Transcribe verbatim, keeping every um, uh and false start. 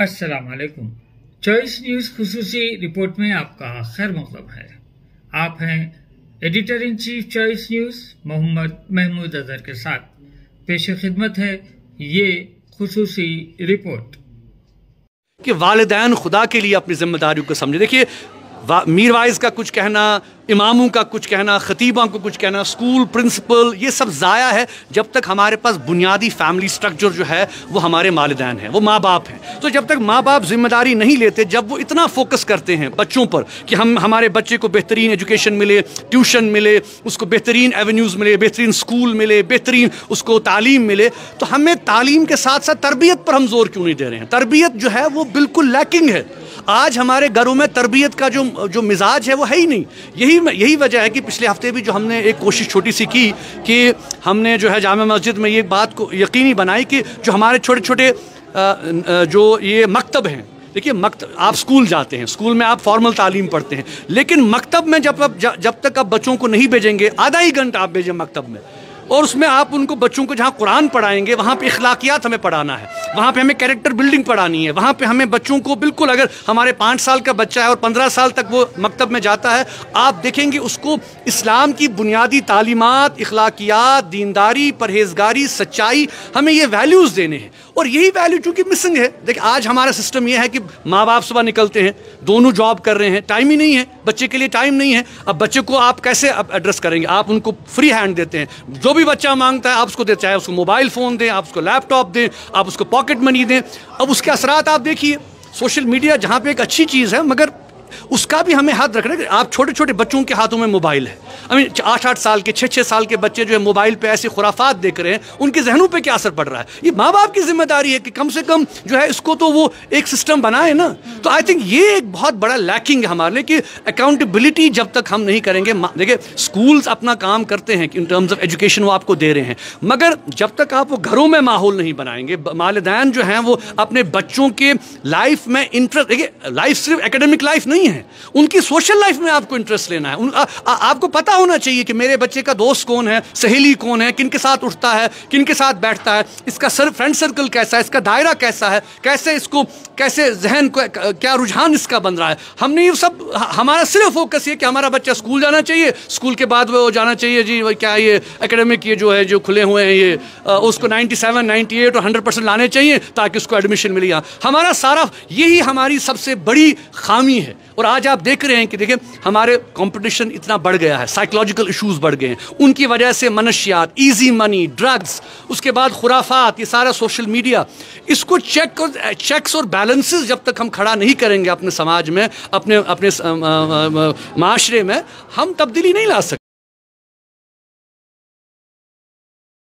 अस्सलाम वालेकुम। Choice news खुसूसी report में आपका खैर मकदम है। आप हैं editor in chief choice news Mohammad Mahmood Azhar के साथ। पेश खिदमत है ये खुसूसी रिपोर्ट कि वालिदैन खुदा के लिए अपनी जिम्मेदारियों को समझे। देखिए, मीर वाइज का कुछ कहना, इमामों का कुछ कहना, खतीबों को कुछ कहना, स्कूल प्रिंसिपल, ये सब ज़ाया है जब तक हमारे पास बुनियादी फैमिली स्ट्रक्चर जो है वो हमारे वालिदैन हैं, वो माँ बाप हैं। तो जब तक माँ बाप जिम्मेदारी नहीं लेते, जब वो इतना फोकस करते हैं बच्चों पर कि हम हमारे बच्चे को बेहतरीन एजुकेशन मिले, ट्यूशन मिले, उसको बेहतरीन एवेन्यूज़ मिले, बेहतरीन स्कूल मिले, बेहतरीन उसको तालीम मिले, तो हमें तालीम के साथ साथ तरबियत पर हम जोर क्यों नहीं दे रहे हैं? तरबियत जो है वो बिल्कुल लैकिंग है। आज हमारे घरों में तरबियत का जो जो मिजाज है वो है ही नहीं। यही यही वजह है कि पिछले हफ्ते भी जो हमने एक कोशिश छोटी सी की कि हमने जो है जामा मस्जिद में ये बात को यकीनी बनाई कि जो हमारे छोटे छोटे जो ये मकतब हैं, देखिए मकतब, आप स्कूल जाते हैं, स्कूल में आप फॉर्मल तालीम पढ़ते हैं, लेकिन मकतब में जब आप जब तक आप बच्चों को नहीं भेजेंगे, आधा ही घंटा आप भेजें मकतब में, और उसमें आप उनको बच्चों को जहाँ कुरान पढ़ाएंगे वहाँ पे इखलाकियात हमें पढ़ाना है, वहाँ पे हमें कैरेक्टर बिल्डिंग पढ़ानी है, वहाँ पे हमें बच्चों को बिल्कुल, अगर हमारे पाँच साल का बच्चा है और पंद्रह साल तक वो मकतब में जाता है, आप देखेंगे उसको इस्लाम की बुनियादी तालीमात, इखलाकियात, दीनदारी, परहेजगारी, सच्चाई, हमें ये वैल्यूज़ देने हैं। और यही वैल्यू चूँकि मिसिंग है। देखिए, आज हमारा सिस्टम ये है कि माँ बाप सुबह निकलते हैं, दोनों जॉब कर रहे हैं, टाइम ही नहीं है, बच्चे के लिए टाइम नहीं है। अब बच्चे को आप कैसे एड्रेस करेंगे? आप उनको फ्री हैंड देते हैं, जो भी बच्चा मांगता है आप उसको देते, चाहे उसको मोबाइल फ़ोन दें, आप उसको लैपटॉप दें, आप उसको पॉकेट मनी दें। अब उसके असरात आप देखिए, सोशल मीडिया जहाँ पे एक अच्छी चीज़ है, मगर उसका भी हमें हाथ रखना है। आप छोटे छोटे बच्चों के हाथों में मोबाइल है, आई मीन आठ आठ साल के, छः छः साल के बच्चे जो है मोबाइल पे ऐसे खुराफात देख रहे हैं, उनके जहनों पे क्या असर पड़ रहा है? ये माँ बाप की जिम्मेदारी है कि कम से कम जो है इसको तो वो एक सिस्टम बनाए ना। तो आई थिंक ये एक बहुत बड़ा लैकिंग है हमारे लिए कि अकाउंटेबिलिटी जब तक हम नहीं करेंगे। देखिए, स्कूल्स अपना काम करते हैं इन टर्म्स ऑफ एजुकेशन, वो आपको दे रहे हैं, मगर जब तक आप वो घरों में माहौल नहीं बनाएंगे, वालिदैन जो हैं वो अपने बच्चों के लाइफ में इंटरेस्ट, देखिए लाइफ सिर्फ एकेडमिक लाइफ नहीं है, उनकी सोशल लाइफ में आपको इंटरेस्ट लेना है। उन, आ, आ, आपको पता होना चाहिए कि मेरे बच्चे का दोस्त कौन है, सहेली कौन है, किन के साथ उठता है, किन के साथ बैठता है, इसका सर फ्रेंड सर्कल कैसा है, इसका दायरा कैसा है, कैसे इसको कैसे जहन को क्या रुझान इसका बन रहा है। हमने ये सब, हमारा सिर्फ फोकस ये कि हमारा बच्चा स्कूल जाना चाहिए, स्कूल के बाद वो जाना चाहिए जी क्या ये एकेडमिक ये जो है जो खुले हुए हैं ये आ, उसको नाइन्टी सेवन, नाइन्टी एट और हंड्रेड परसेंट लाने चाहिए ताकि उसको एडमिशन मिले। यहाँ हमारा सारा यही हमारी सबसे बड़ी खामी है। और आज आप देख रहे हैं कि देखिए हमारे कंपटीशन इतना बढ़ गया है, साइकोलॉजिकल इश्यूज बढ़ गए हैं, उनकी वजह से मनशियात, इजी मनी, ड्रग्स, उसके बाद खुराफात, ये सारा सोशल मीडिया, इसको चेक और चेक्स और बैलेंसेस जब तक हम खड़ा नहीं करेंगे अपने समाज में, अपने अपने माशरे में, हम तब्दीली नहीं ला सकते।